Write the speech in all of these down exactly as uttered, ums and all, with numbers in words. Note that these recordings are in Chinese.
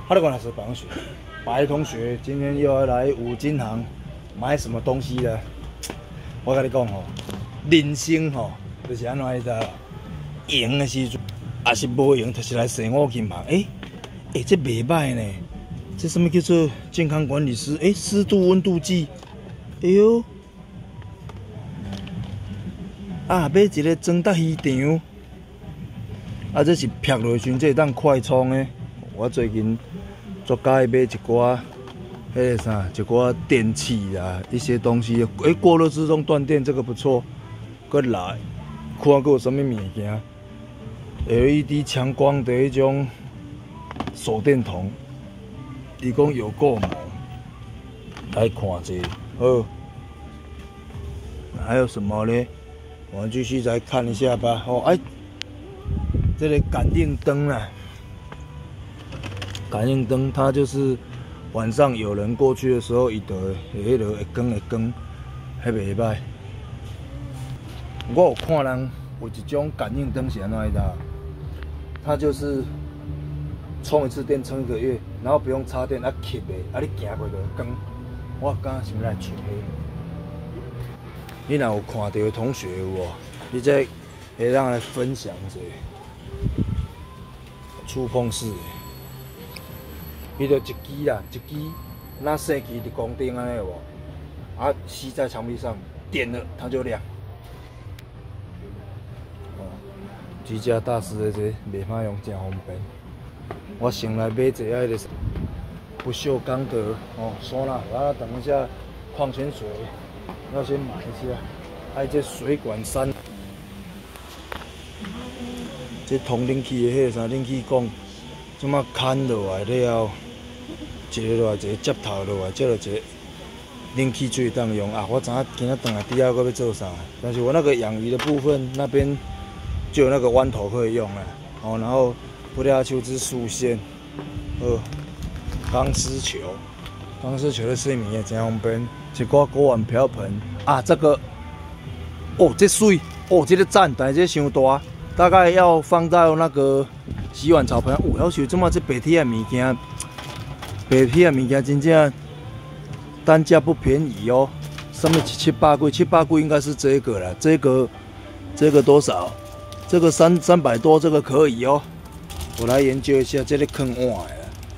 哈喽，我是白同学。白同学今天又要来五金行买什么东西了？我跟你讲吼，人生吼就是安怎你知啦？用的时阵，也是无用，就是来生五金行。诶、诶、欸，这袂歹呢。这什么叫做健康管理师？诶、欸，湿度温度计。哎呦，啊，买一个蒸达鱼肠。啊，这是劈落去，这当快充的。我最近做介买一寡，迄个啥，一寡电器啊，一些东西。诶、欸，过热自动断电，这个不错。搁来，看过有什么物件 ？L E D 强光的一种手电筒，伊讲有够猛，来看一下。好，还有什么呢？我们继续再看一下吧。哦，哎。这个感应灯啊，感应灯它就是晚上有人过去的时候，伊就会迄落会光会光，还袂歹。我有看人有一种感应灯是安怎的，它就是充一次电充一个月，然后不用插电，啊吸的，啊你行过就会光。我刚想来找你，你若有看到的同学有无？你再会让来分享一下。触碰式的，伊就一支啦，一支那细支的光灯安尼有无？啊，吸在墙壁上，点了它就亮。哦，居家大师的这袂歹用，真方便。我先来买一下迄个不锈钢的哦，酸辣，啊，等一下矿泉水要先买一下，还有这水管山。这通冷气的迄个啥冷气管，即马牵落来了，一个落来，一个接头落来，接落一个冷气水当用啊！我知影今仔转来底下搁要做啥，但是我那个养鱼的部分那边就有那个弯头可以用了哦。然后不料秋之束线，呃，钢丝球，钢丝球的水面也真方便，一挂锅碗瓢盆啊，这个哦，这水哦，这个赞，但是这伤大。大概要放到那个洗碗槽盆。哦，要求这么这白铁的物件，白铁的物件真正单价不便宜哦。上面七七八贵，七八贵应该是这个了。这个这个多少？这个三三百多，这个可以哦。我来研究一下这个坑碗的。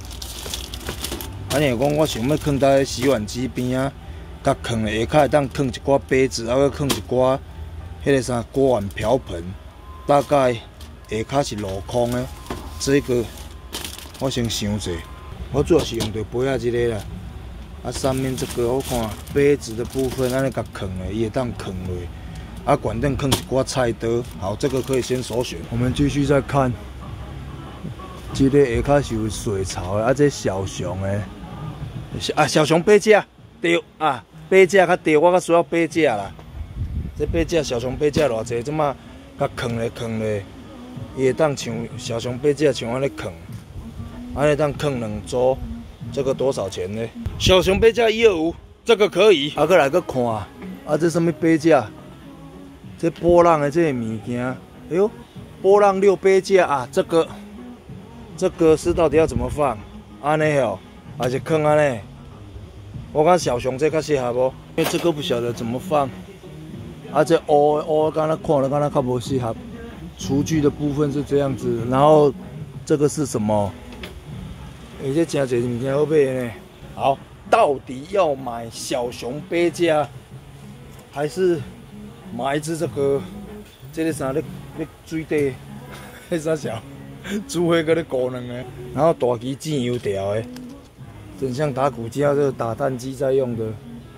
安尼讲，我想要放在洗碗机边啊，甲坑的下骹当放一寡杯子，还搁放一寡迄个啥锅碗瓢盆。大概下骹是镂空的，这个我先想者，我主要是用到杯仔这个啦。啊，上面这个我看杯子的部分，安尼甲放的，伊会当放落。啊，管灯放一寡菜刀，好，这个可以先首选。我们继续再看，这个下骹是有水槽的，啊，这小熊的，啊，小熊杯架，对啊，杯架较对，我较需要杯架啦。这杯架小熊杯架偌济，即马。甲藏咧藏咧，伊会当像小熊杯架像安尼藏，安尼当藏两组，这个多少钱呢？小熊杯架一二五，这个可以。啊，过来个看，啊，这什么杯架？这波浪的这个物件，哎呦，波浪六杯架啊，这个，这个是到底要怎么放？安尼哦，还是藏安尼？我看小熊这较适合无？因为这个不晓得怎么放。啊，这乌乌刚才看了，刚才较无适合。厨具的部分是这样子，然后这个是什么？而且真侪物件好买呢。好，到底要买小熊杯架，还是买一只这个？这个啥？咧咧水底，迄啥小？煮伙搁咧高粱的，然后大机剪油条的，真像打骨机啊，这个打蛋机在用的。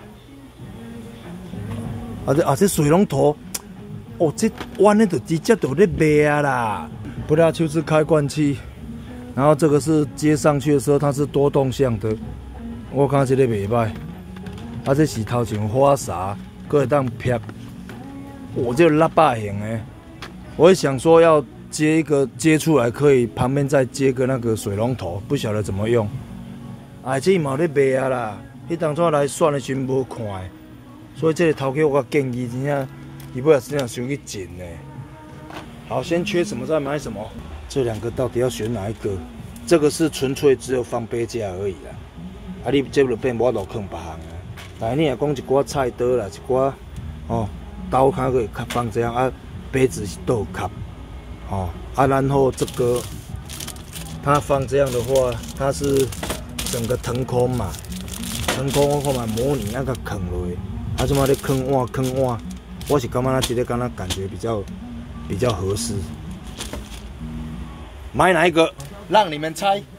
啊这啊这水龙头，哦这弯的就直接就咧卖啊啦！不料就是开罐器，然后这个是接上去的时候它是多动向的，我看这个袂歹。啊这是头前花洒，搁会当撇，我这个喇叭型的，我也想说要接一个接出来，可以旁边再接个那个水龙头，不晓得怎么用。啊这嘛咧卖啊啦，迄当初来选的时无看的。所以这个头家我建议真正，伊尾也真正伤去紧呢。好，先缺什么再买什么。这两个到底要选哪一个？ 这个是纯粹只有放杯架而已啦。啊，你这就变我路放别项啊。但你若讲一寡菜刀啦，一寡哦刀卡个放这样啊，杯子是都有卡。哦啊，然后这个它放这样的话，它是整个腾空嘛，腾空我看嘛模拟那个坑落去，啊，这么咧坑碗坑碗，我是感觉这个敢若感觉比较比较合适。买哪一个？让你们猜。